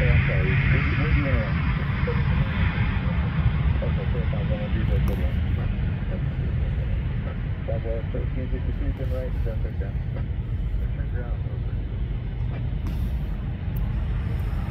I'm sorry. Where do you want to land? Okay, 4511, Southwest 1352, turn right, turn down. Turn down.